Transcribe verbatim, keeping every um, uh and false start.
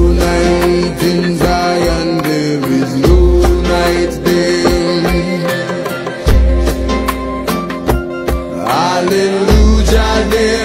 night in Zion, there is no night there. Hallelujah, there